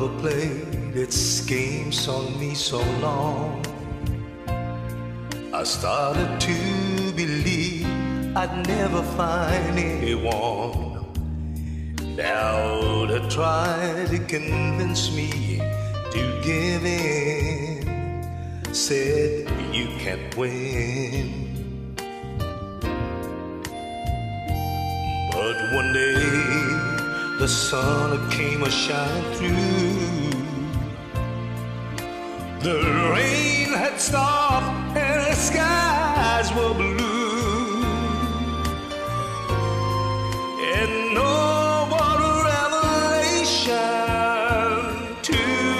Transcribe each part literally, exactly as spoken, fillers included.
love played its games on me so long, I started to believe I'd never find anyone. Now they tried to convince me to give in, said you can't win. But one day the sun came a-shining through. The rain had stopped and the skies were blue. And oh, what a revelation to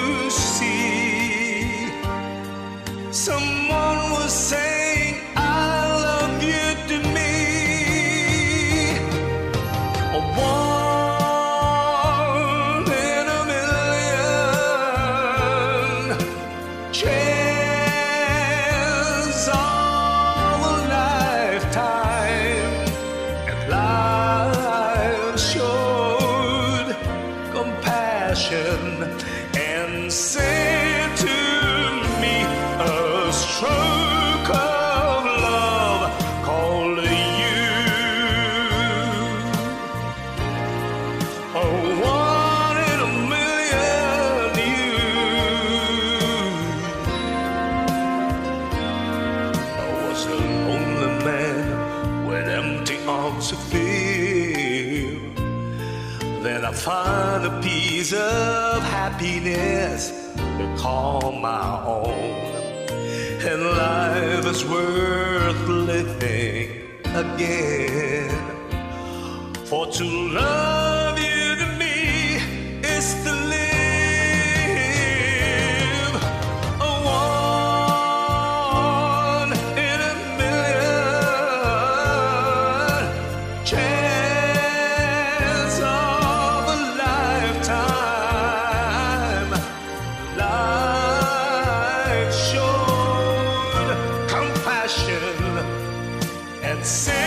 see. Someone was saying, I love you to me. A one in a million chance of a lifetime. And life showed compassion and said to me, a stroke of love called you. A one in a million you. I was a lonely man with empty arms to fill. Then I found a piece of happiness to call my own. And life is worth living again. For to love you to me is to live. A one in a million chance of a lifetime. Life showed compassion and said